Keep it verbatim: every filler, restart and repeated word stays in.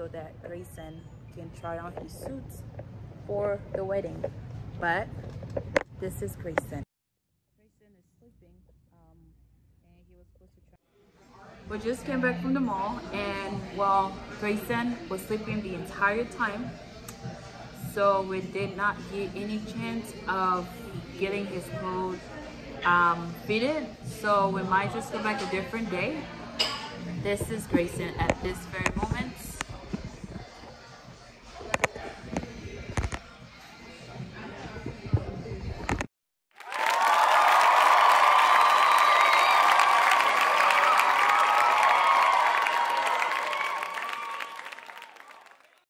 so that Grayson can try on his suits for the wedding. But this is Grayson. Grayson is sleeping, um, and he was supposed to try. We just came back from the mall, and well, Grayson was sleeping the entire time, so we did not get any chance of getting his clothes um, fitted. So we might just go back a different day. This is Grayson at this very moment.